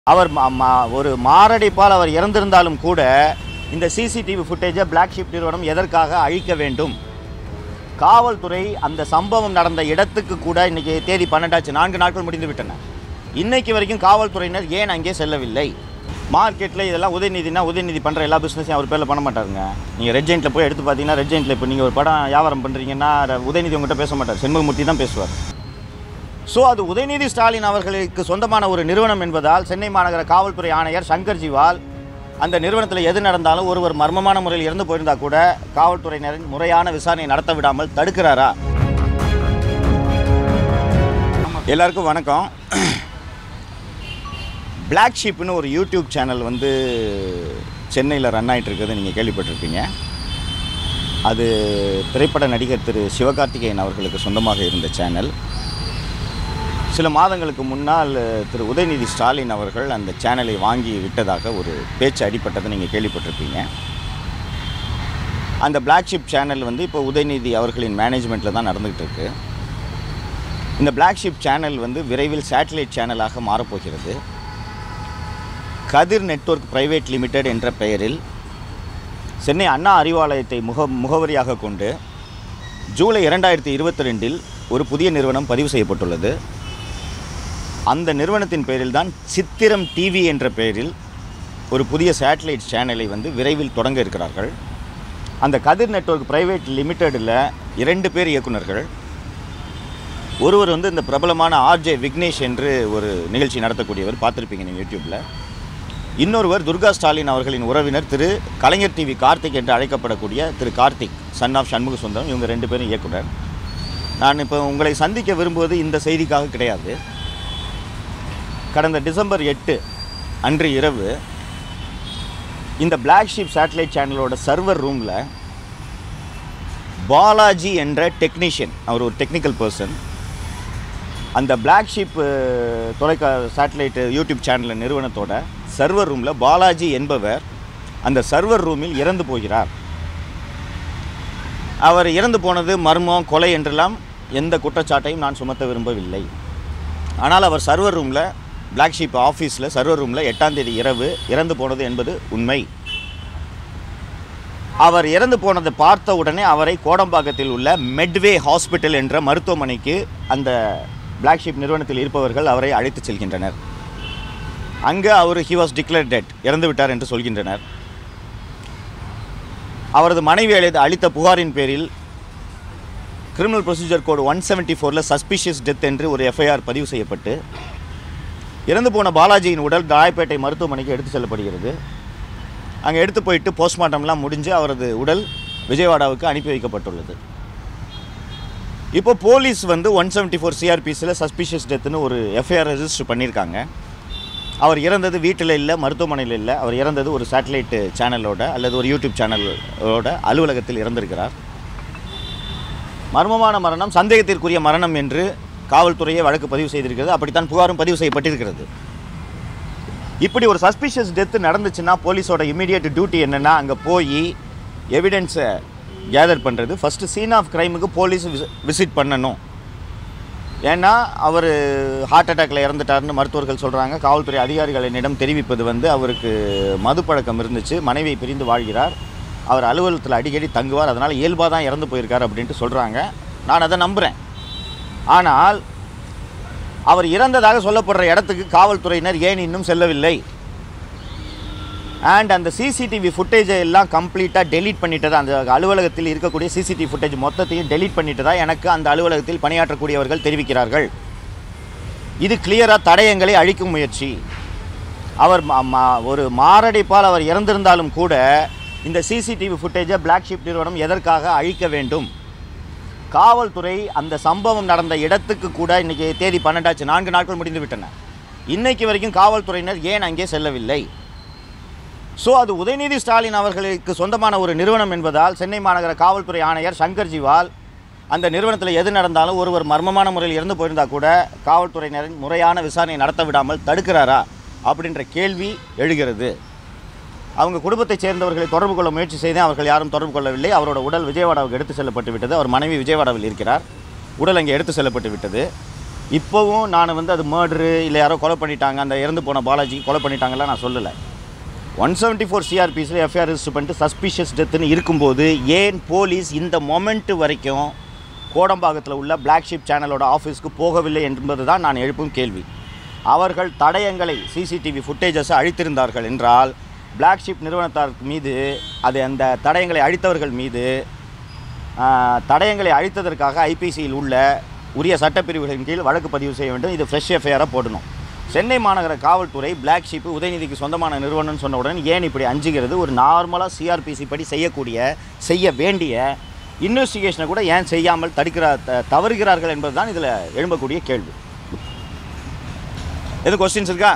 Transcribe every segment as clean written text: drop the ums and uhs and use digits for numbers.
அவர் ஒரு மாரடைப்பால் அவர் இறந்திருந்தாலும் கூட இந்த சிசிடிவி ஃபுட்டேஜை பிளாக் ஷீப் நிறுவனம் எதற்காக அழிக்க வேண்டும்? காவல்துறை அந்த சம்பவம் நடந்த இடத்துக்கு கூட இன்றைக்கி தேதி 12 4 நாட்கள் முடிந்து விட்டன. இன்றைக்கு வரைக்கும் காவல்துறையினர் ஏன் அங்கே செல்லவில்லை? மார்க்கெட்டில் இதெல்லாம் உதயநிதி பண்ணுற எல்லா பிஸ்னஸையும் அவர் பேரில் பண்ண மாட்டாருங்க. நீங்கள் ரெட் ஜெயின்ட்டில் போய் எடுத்து பார்த்தீங்கன்னா, ரெட் ஜெயின்ட்டில் இப்போ நீங்கள் ஒரு படம் வியாபாரம் பண்ணுறீங்கன்னா உதயநிதி உங்கள்கிட்ட பேச மாட்டார், செண்முகமூர்த்தி தான் பேசுவார். ஸோ அது உதயநிதி ஸ்டாலின் அவர்களுக்கு சொந்தமான ஒரு நிறுவனம் என்பதால் சென்னை மாநகர காவல்துறை ஆணையர் சங்கர்ஜிவால் அந்த நிறுவனத்தில் எது நடந்தாலும் ஒருவர் மர்மமான முறையில் இறந்து போயிருந்தால் கூட காவல்துறையினரின் முறையான விசாரணை நடத்த விடாமல் தடுக்கிறாரா? எல்லாருக்கும் வணக்கம். பிளாக் ஷீப்னு ஒரு யூடியூப் சேனல் சென்னையில் ரன் ஆகிட்டு இருக்கிறது நீங்கள் கேள்விப்பட்டிருப்பீங்க. அது திரைப்பட நடிகர் திரு சிவ கார்த்திகேயன் அவர்களுக்கு சொந்தமாக இருந்த சேனல். சில மாதங்களுக்கு முன்னால் திரு உதயநிதி ஸ்டாலின் அவர்கள் அந்த சேனலை வாங்கி விட்டதாக ஒரு பேச்சு அடிப்பட்டதை நீங்கள் கேள்விப்பட்டிருப்பீங்க. அந்த பிளாக் ஷீப் சேனல் இப்போ உதயநிதி அவர்களின் மேனேஜ்மெண்ட்டில் தான் நடந்துகிட்டு இருக்கு. இந்த பிளாக் ஷீப் சேனல் விரைவில் சேட்டலைட் சேனலாக மாறப்போகிறது. கதிர் நெட்வொர்க் பிரைவேட் லிமிடெட் என்ற பெயரில் சென்னை அண்ணா அறிவாலயத்தை முகவரியாக கொண்டு ஜூலை 2022 ஒரு புதிய நிறுவனம் பதிவு செய்யப்பட்டுள்ளது. அந்த நிறுவனத்தின் பெயரில் தான் சித்திரம் டிவி என்ற பெயரில் ஒரு புதிய சேட்டலைட் சேனலை விரைவில் தொடங்க இருக்கிறார்கள். அந்த கதிர் நெட்வொர்க் பிரைவேட் லிமிடெடில் 2 பேர் இயக்குநர்கள். ஒருவர் இந்த பிரபலமான ஆர்ஜே விக்னேஷ் என்று ஒரு நிகழ்ச்சி நடத்தக்கூடியவர், பார்த்துருப்பீங்க நீங்கள் யூடியூப்பில். இன்னொருவர் துர்கா ஸ்டாலின் அவர்களின் உறவினர் திரு கலைஞர் டிவி கார்த்திக் என்று அழைக்கப்படக்கூடிய திரு கார்த்திக், சன் ஆஃப் சண்முக சுந்தரம். இவங்க 2 பேரும் இயக்குனர். நான் இப்போ உங்களை சந்திக்க விரும்புவது இந்த செய்திக்காக கிடையாது. கடந்த டிசம்பர் 8 அன்று இரவு இந்த பிளாக் ஷீப் சேட்டலைட் சேனலோட சர்வர் ரூமில் பாலாஜி என்ற டெக்னீஷியன், அவர் ஒரு டெக்னிக்கல் பர்சன், அந்த black sheep satellite YouTube channel நிறுவனத்தோட சர்வர் ரூமில் பாலாஜி என்பவர் அந்த சர்வர் ரூமில் இறந்து போகிறார். அவர் இறந்து போனது மர்மம், கொலை என்றெல்லாம் எந்த குற்றச்சாட்டையும் நான் சுமத்த விரும்பவில்லை. ஆனால் அவர் சர்வர் ரூமில், பிளாக் ஷீப் ஆஃபீஸில் சர்வர் ரூமில் 8ஆம் தேதி இரவு இறந்து போனது என்பது உண்மை. அவர் இறந்து போனதை பார்த்த உடனே அவரை கோடம்பாக்கத்தில் உள்ள மெட்வே ஹாஸ்பிட்டல் என்ற மருத்துவமனைக்கு அந்த பிளாக் ஷீப் நிறுவனத்தில் இருப்பவர்கள் அவரை அழைத்து செல்கின்றனர். அங்கே ஹி வாஸ் டிக்ளேர்ட் டெட், இறந்து விட்டார் என்று சொல்கின்றனர். அவரது மனைவி அளித்த புகாரின் பேரில் criminal procedure code 174 suspicious death என்று ஒரு எஃப்ஐஆர் பதிவு செய்யப்பட்டு இறந்து போன பாலாஜியின் உடல் ராயப்பேட்டை மருத்துவமனைக்கு எடுத்து செல்லப்படுகிறது. அங்கே எடுத்து போயிட்டு போஸ்ட்மார்ட்டம்லாம் முடிஞ்சு அவரது உடல் விஜயவாடாவுக்கு அனுப்பி வைக்கப்பட்டுள்ளது. இப்போ போலீஸ் 174 சிஆர்பிஸில் சஸ்பிஷியஸ் டெத்துன்னு ஒரு எஃப்ஐஆர் ரெஜிஸ்டர் பண்ணியிருக்காங்க. அவர் இறந்தது வீட்டில் இல்லை, மருத்துவமனையில் இல்லை. அவர் இறந்தது ஒரு சேட்டலைட் சேனலோட அல்லது ஒரு யூடியூப் சேனலோட அலுவலகத்தில் இறந்திருக்கிறார். மர்மமான மரணம், சந்தேகத்திற்குரிய மரணம் என்று காவல்துறையே வழக்கு பதிவு செய்திருக்கிறது. அப்படித்தான் புகாரும் பதிவு செய்யப்பட்டிருக்கிறது. இப்படி ஒரு சஸ்பிஷியஸ் டெத்து நடந்துச்சுன்னா போலீஸோட இமீடியட் டியூட்டி என்னென்னா, அங்கே போய் எவிடன்ஸை கேதர் பண்ணுறது. ஃபஸ்ட்டு சீன் ஆஃப் கிரைமுக்கு போலீஸ் விசிட் பண்ணணும். ஏன்னா அவர் ஹார்ட் அட்டாக்கில் இறந்துட்டார்னு மருத்துவர்கள் சொல்கிறாங்க. காவல்துறை அதிகாரிகள் என்னிடம் தெரிவிப்பது அவருக்கு மது பழக்கம் இருந்துச்சு, மனைவியை பிரிந்து வாழ்கிறார், அவர் அலுவலகத்தில் அடிக்கடி தங்குவார், அதனால் இயல்பாக தான் இறந்து போயிருக்கார் அப்படின்ட்டு சொல்கிறாங்க. நான் அதை நம்புகிறேன். ஆனால் அவர் இறந்ததாக சொல்லப்படுற இடத்துக்கு காவல்துறையினர் ஏன் இன்னும் செல்லவில்லை? அண்ட் அந்த சிசிடிவி ஃபுட்டேஜை எல்லாம் கம்ப்ளீட்டாக டெலீட் பண்ணிட்டதா, அந்த அலுவலகத்தில் இருக்கக்கூடிய சிசிடிவி ஃபுட்டேஜ் மொத்தத்தையும் டெலீட் பண்ணிட்டதா எனக்கு அந்த அலுவலகத்தில் பணியாற்றக்கூடியவர்கள் தெரிவிக்கிறார்கள். இது கிளியராக தடயங்களை அழிக்கும் முயற்சி. அவர் ஒரு மாரடைப்பால் அவர் இறந்திருந்தாலும் கூட இந்த சிசிடிவி ஃபுட்டேஜை பிளாக் ஷீப் நிறுவனம் எதற்காக அழிக்க வேண்டும்? காவல்துறை அந்த சம்பவம் நடந்த இடத்துக்கு கூட இன்றைக்கி தேதி 12 4 நாட்கள் முடிந்து விட்டன. இன்றைக்கு வரைக்கும் காவல்துறையினர் ஏன் அங்கே செல்லவில்லை? ஸோ அது உதயநிதி ஸ்டாலின் அவர்களுக்கு சொந்தமான ஒரு நிறுவனம் என்பதால் சென்னை மாநகர காவல்துறை ஆணையர் சங்கர்ஜிவால் அந்த நிறுவனத்தில் எது நடந்தாலும் ஒருவர் மர்மமான முறையில் இறந்து போயிருந்தால் கூட காவல்துறையினரின் முறையான விசாரணை நடத்த விடாமல் தடுக்கிறாரா அப்படின்ற கேள்வி எழுகிறது. அவங்க குடும்பத்தைச் சேர்ந்தவர்களை தொடர்பு கொள்ள முயற்சி செய்தேன், அவர்கள் யாரும் தொடர்பு கொள்ளவில்லை. அவரோட உடல் விஜயவாடாவுக்கு எடுத்து செல்லப்பட்டு விட்டது. அவர் மனைவி விஜயவாடாவில் இருக்கிறார். உடல் அங்கே எடுத்து செல்லப்பட்டு விட்டது. இப்போவும் நான் வந்து அது மர்டரு இல்லை யாரோ கொலை பண்ணிட்டாங்க, அந்த இறந்து போன பாலாஜிக்கு கொலை பண்ணிட்டாங்கலாம் நான் சொல்லலை. 174 சிஆர்பிஸில் எஃப்ஐஆர் ரெஜிஸ்டர் பண்ணிட்டு சஸ்பிஷியஸ் டெத்துன்னு இருக்கும்போது ஏன் போலீஸ் இந்த மொமெண்ட்டு வரைக்கும் கோடம்பாக்கத்தில் உள்ள பிளாக் ஷிப் சேனலோட ஆஃபீஸ்க்கு போகவில்லை என்பது தான் நான் எழுப்பும் கேள்வி. அவர்கள் தடயங்களை சிசிடிவி ஃபுட்டேஜஸை அழித்திருந்தார்கள் என்றால் பிளாக் ஷிப் நிறுவனத்தார் மீது, அது அந்த தடயங்களை அழித்தவர்கள் மீது தடயங்களை அழித்ததற்காக ஐபிசியில் உள்ள உரிய சட்டப்பிரிவுகளின் கீழ் வழக்கு பதிவு செய்ய வேண்டும். இது ஃப்ரெஷ் எஃப்ஐஆராக போடணும். சென்னை மாநகர காவல்துறை பிளாக் ஷிப் உதயநிதிக்கு சொந்தமான நிறுவனம்னு சொன்ன உடனே ஏன் இப்படி அஞ்சுகிறது? ஒரு நார்மலாக சிஆர்பிசி படி செய்ய வேண்டிய இன்வெஸ்டிகேஷனை கூட ஏன் செய்யாமல் தவறுகிறார்கள் என்பது தான் இதில் எழும்பக்கூடிய கேள்வி. எதுவும் கொஸ்டின்ஸ் இருக்கா?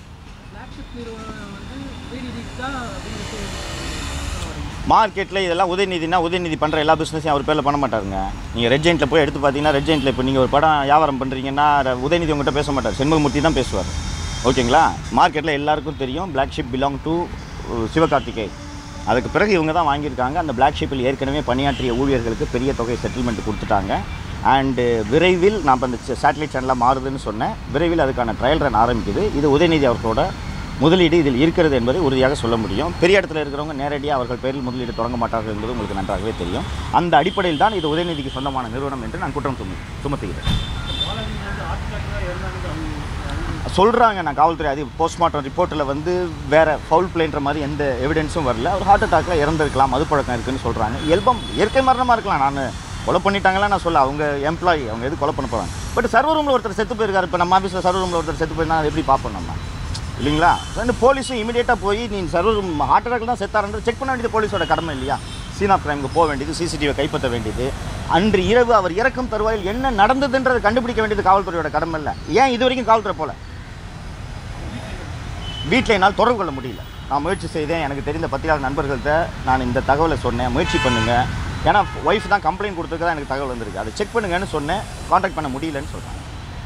மார்க்கெட்டில் இதெல்லாம் உதயநிதி பண்ணுற எல்லா பிஸ்னஸையும் அவர் பேரில் பண்ண மாட்டாருங்க. நீங்கள் ரெட் ஜெயிண்டில் போய் எடுத்து பார்த்தீங்கன்னா, ரெட் ஜெயிண்டில் இப்போ நீங்கள் ஒரு படம் வியாபாரம் பண்ணுறீங்கன்னா உதயநிதி உங்கள்கிட்ட பேச மாட்டார், செண்பகமூர்த்தி தான் பேசுவார். ஓகேங்களா? மார்க்கெட்டில் எல்லாருக்கும் தெரியும் black sheep belong to Siva Karthikeyan. அதுக்கு பிறகு இவங்க தான் வாங்கியிருக்காங்க. அந்த பிளாக் ஷிப்பில் ஏற்கனவே பணியாற்றிய ஊழியர்களுக்கு பெரிய தொகை செட்டில்மெண்ட் கொடுத்துட்டாங்க. அண்டு விரைவில் நான் இப்போ அந்த சேட்டலைட் சேனலாக மாறுதுன்னு சொன்னேன். விரைவில் அதுக்கான ட்ரையல் ரன் ஆரம்பிக்குது. இது உதயநிதி அவர்களோட முதலீடு இதில் இருக்கிறது என்பதை உறுதியாக சொல்ல முடியும். பெரிய இடத்துல இருக்கிறவங்க நேரடியாக அவர்கள் பேரில் முதலீடு தொடங்க மாட்டார்கள் என்பது உங்களுக்கு நன்றாகவே தெரியும். அந்த அடிப்படையில் தான் இது உதயநிதிக்கு சொந்தமான நிறுவனம் என்று நான் குற்றம் சுமத்துகிறேன். சொல்கிறாங்க, நான் காவல்துறை அது போஸ்ட்மார்ட்டம் ரிப்போர்ட்டில் வந்து வேறு ஃபவுல் பிளேன்ற மாதிரி எந்த எவிடன்ஸும் வரல. அவர் ஹார்ட் அட்டாக்கில் இறந்துருக்கலாம், மது பழக்கம் இருக்குதுன்னு சொல்கிறாங்க. இயற்கை மரணமாக இருக்கலாம். நான் கொலை பண்ணிட்டாங்களா நான் சொல்ல, அவங்க எம்ப்ளாயி, அவங்க எது கொலை பண்ண போகிறாங்க. பட் சர்வர் ரூமில் ஒருத்தர் செத்து போயிருக்காரு. இப்போ நம்ம ஆஃபீஸில் சர்வர் ரூமில் ஒருத்தர் செத்து போயிருந்தா அதை எப்படி பார்ப்போம் நம்ம, இல்லைங்களா? ரெண்டு போலீஸும் இமீடியட்டாக போய் நீ சர்வர் ரூம் ஹார்ட் அட்டாக் தான் செத்தாருன்ற செக் பண்ண வேண்டியது போலீஸோட கடமை இல்லையா? சீன் ஆஃப் கிரைமுக்கு போக வேண்டியது, சிசிடிவியை கைப்பற்ற வேண்டியது, அன்று இரவு அவர் இறக்கும் தருவாயில் என்ன நடந்ததுன்றதை கண்டுபிடிக்க வேண்டியது காவல்துறையோட கடமை இல்லை. ஏன் இது வரைக்கும் காவல்துறை போல? வீட்டில் என்னால் தொடர்பு கொள்ள முடியல. நான் முயற்சி செய்தேன். எனக்கு தெரிந்த பத்திரிகையாளர் நண்பர்கள்ட்ட நான் இந்த தகவலை சொன்னேன், முயற்சி பண்ணுங்கள். ஏன்னா ஒய்ஃப் தான் கம்ப்ளைண்ட் கொடுத்துருக்கதான் எனக்கு தகவல் வந்திருக்கு, அதை செக் பண்ணுங்கன்னு சொன்னேன். கான்டாக்ட் பண்ண முடியலன்னு சொல்கிறாங்க.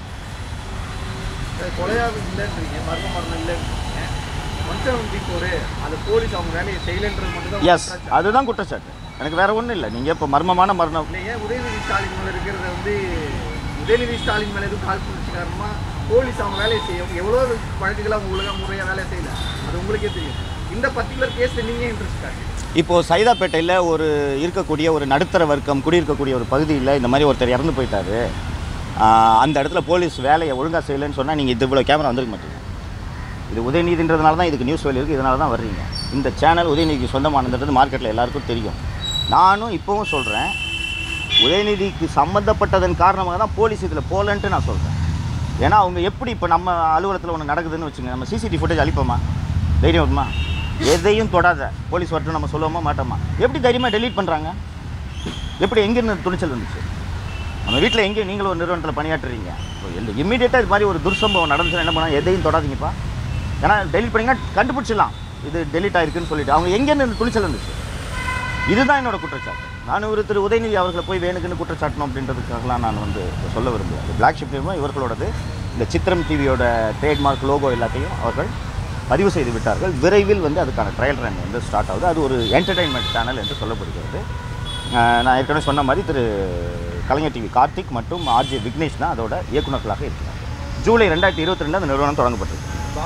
கொலையாக இல்லைன்றீங்க, மரணம் இல்லைன்றீங்க. 174 அந்த போலீஸ் அவங்க வேலையை செய்யலைன்றது மட்டும் தான். எஸ், அதுதான் குற்றச்சாட்டு. எனக்கு வேறு ஒன்றும் இல்லை. நீங்கள் இப்போ மர்மமான மரணம் ஏன் உதயநிதி ஸ்டாலின் மேலே இருக்கிறத வந்து உதயநிதி ஸ்டாலின் மேலே எதுவும் கால் பண்ணிச்சு காரணமாக போலீஸ் அவங்க வேலையை செய்யும். எவ்வளோ வழக்குகளாக ஒழுங்காக முறையாக வேலையை செய்யலை, அது உங்களுக்கே தெரியும். இந்த பர்டிகுலர் கேஸில் நீங்கள் இன்ட்ரெஸ்ட் காட்டு. இப்போது சைதாப்பேட்டையில் இருக்கக்கூடிய ஒரு நடுத்தர வர்க்கம் குடியிருக்கக்கூடிய ஒரு பகுதியில் இந்த மாதிரி ஒருத்தர் இறந்து போயிட்டார். அந்த இடத்துல போலீஸ் வேலையை ஒழுங்காக செய்யலைன்னு சொன்னால் நீங்கள் இது இவ்வளோ கேமரா வந்துருக்க மாட்டீங்க. இது உதயநிதின்றதுனால தான் இதுக்கு நியூஸ் வேலை இருக்குது, இதனால தான் வர்றீங்க. இந்த சேனல் உதயநிதிக்கு சொந்தமானது மார்க்கெட்டில் எல்லாருக்கும் தெரியும். நானும் இப்போவும் சொல்கிறேன், உதயநிதிக்கு சம்மந்தப்பட்டதன் காரணமாக தான் போலீஸ் இதில் போகலன்ட்டு நான் சொல்கிறேன். ஏன்னா அவங்க எப்படி இப்போ நம்ம அலுவலகத்தில் ஒன்று நடக்குதுன்னு வச்சுங்க, நம்ம சிசிடிவி ஃபுட்டேஜ் அழிப்போமா? தைரியம் வருமா? எதையும் தொடாத போலீஸ் வரட்டும் நம்ம சொல்லுவோமா மாட்டோமா? எப்படி தைரியமாக டெலீட் பண்ணுறாங்க? எப்படி எங்கேருந்து துணிச்சல் இருந்துச்சு? நம்ம வீட்டில் எங்கேயும் நீங்களும் ஒரு நிறுவனத்தில் பணியாற்றுறீங்க, இம்மீடியட்டாக இது மாதிரி ஒரு துர்சம்பவம் நடந்துச்சுன்னா என்ன பண்ணால் எதையும் தொடாதீங்கப்பா. ஏன்னா டெலிட் பண்ணிங்கன்னா கண்டுபிடிச்சிடலாம் இது டெலிட் ஆகிருக்குன்னு சொல்லிட்டு. அவங்க எங்கேருந்து துணிச்சல் இருந்துச்சு? இதுதான் என்னோட குற்றச்சாட்டு. நான் திரு உதயநிதி அவர்களை போய் வேணுக்குன்னு குற்றச்சாட்டணும் அப்படின்றதுக்காகலாம் நான் சொல்ல விரும்புகிறேன். பிளாக் ஷிப் நிறுவனம் இவர்களோடது. இந்த சித்திரம் டிவியோட ட்ரேட்மார்க் லோகோ எல்லாத்தையும் அவர்கள் பதிவு செய்து விட்டார்கள். விரைவில் அதுக்கான ட்ரையல் ரன் ஸ்டார்ட் ஆகுது. அது ஒரு என்டர்டெயின்மெண்ட் சேனல் என்று சொல்லப்படுகிறது. நான் ஏற்கனவே சொன்ன மாதிரி திரு கலைஞர் டிவி கார்த்திக் மற்றும் ஆர்ஜே விக்னேஷ் தான் அதோட இயக்குநர்களாக இருக்கிறார். ஜூலை 2022 அந்த நிறுவனம் தொடங்கப்பட்டது.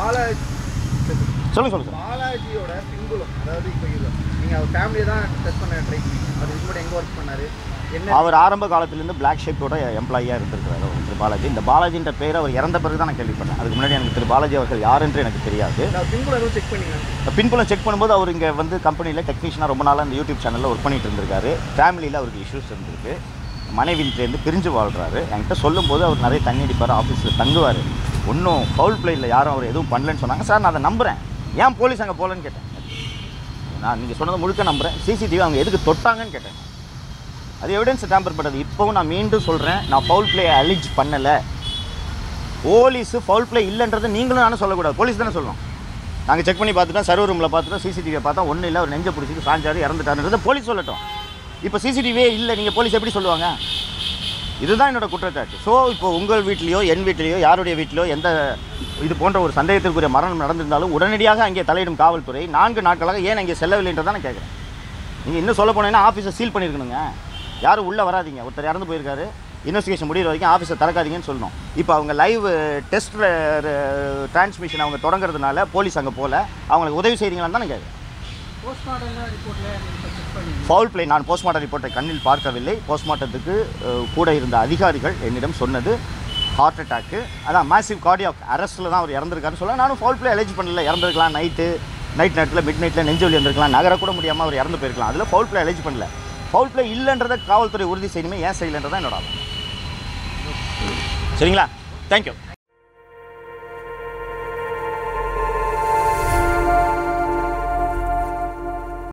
சொல்லுங்கள் பாலாஜியோட பின்புலம், அதாவது இப்போ நீங்கள் அவர் ஃபேமிலியை தான் டெஸ்ட் பண்ண ட்ரை பண்ணி, அவர் இது கூட எங்கே ஒர்க் பண்ணார்? அவர் ஆரம்ப காலத்திலேருந்து பிளாக் ஷிப்போட எம்ப்ளாயியாக இருந்திருக்கிறார் திரு பாலாஜி. இந்த பாலாஜின்ற பேர் அவர் இறந்த பிறகு தான் நான் கேள்விப்பட்டேன். அதுக்கு முன்னாடி எனக்கு திரு பாலாஜி அவர்கள் யார் என்று எனக்கு தெரியாது. பின்புலம் செக் பண்ணி பின்புலம் செக் பண்ணும்போது அவர் இங்கே கம்பெனியில் டெக்னீஷியனாக ரொம்ப நாளாக இந்த யூடியூப் சேனலில் ஒர்க் பண்ணிட்டு இருந்திருக்காரு. ஃபேமிலியில் அவருக்கு இஷ்யூஸ் இருந்திருக்கு, மனைவியிலேருந்து பிரிஞ்சு வாழ்கிறாரு. என்கிட்ட சொல்லும்போது அவர் நிறைய தண்ணி அடிப்பார், ஆஃபீஸில் தங்குவார், ஒன்றும் ஃபவுல் பிளேயில் யாரும் அவர் எதுவும் பண்ணலன்னு சொன்னாங்க. சார் நான் அதை நம்புகிறேன். ஏன் போலீஸ் அங்கே போகலன்னு கேட்டேன். நான் நீங்கள் சொன்னதை முழுக்க நம்புகிறேன். சிசிடிவி அவங்க எதுக்கு தொட்டாங்கன்னு கேட்டேன். அது எவிடன்ஸ் டேம்பர் பண்ணது. இப்போவும் நான் மீண்டும் சொல்கிறேன், நான் ஃபவுல் பிளே அலிஜ் பண்ணலை. போலீஸு ஃபவுல் பிளே இல்லைன்றதை நீங்களும் நானும் சொல்லக்கூடாது, போலீஸ் தானே சொல்லணும். நாங்கள் செக் பண்ணி பார்த்துட்டோம், சர்வர் ரூமில் பார்த்துட்டோம், சிசிடிவியை பார்த்தா ஒன்றும் இல்லை, அவர் நெஞ்சை பிடிச்சிட்டு சாஞ்சாரு இறந்துட்டாருன்றதை போலீஸ் சொல்லட்டும். இப்போ சிசிடிவியே இல்லை, நீங்கள் போலீஸ் எப்படி சொல்லுவாங்க? இதுதான் என்னோடய குற்றச்சாட்டு. ஸோ இப்போ உங்கள் வீட்லேயோ என் வீட்லேயோ யாருடைய வீட்டிலையோ எந்த இது போன்ற ஒரு சந்தேகத்திற்குரிய மரணம் நடந்திருந்தாலும் உடனடியாக அங்கே தலையிடும் காவல்துறை 4 நாட்களாக ஏன் அங்கே செல்லவில்லைன்றதான் நான் கேட்குறேன். நீங்கள் இன்னும் சொல்ல போனீங்கன்னா ஆஃபீஸை சீல் பண்ணியிருக்கணுங்க. யாரும் உள்ளே வராதிங்க. ஒருத்தர் இறந்து போயிருக்காரு, இன்வெஸ்டிகேஷன் முடிகிற வரைக்கும் ஆஃபீஸை திறக்காதீங்கன்னு சொல்லணும். இப்போ அவங்க லைவ் டெஸ்ட் டிரான்ஸ்மிஷன் அவங்க தொடங்குறதுனால போலீஸ் அங்கே போகல, அவங்களுக்கு உதவி செய்கிறீங்களான்னு தான் கேட்குறேன். ஃபவுல் ப்ளே நான் போஸ்ட்மார்ட்டம் ரிப்போர்ட்டை கண்ணில் பார்க்கவில்லை. போஸ்ட்மார்ட்டத்துக்கு கூட இருந்த அதிகாரிகள் என்னிடம் சொன்னது ஹார்ட் அட்டாக்கு, அதான் மேசிவ் கார்டியாக் அரெஸ்ட்டில் தான் அவர் இறந்துருக்காருன்னு சொல்ல. நானும் ஃபவுல் ப்ளே அலெஜ் பண்ணல. இறந்துருக்கலாம், நைட் நேரத்தில் மிட் நைட்டில் நெஞ்சு வலி இருந்திருக்கலாம், நகர கூட முடியாமல் அவர் இறந்து போயிருக்கலாம். அதில் ஃபவுல் ப்ளே அலெஜ் பண்ணல. ஃபவுல் ப்ளே இல்லைன்றதை காவல்துறை உறுதி செய்யணுமே, ஏன் செய்யலைன்றதான் என்னோட ஆகும். சரிங்களா? தேங்க்யூ.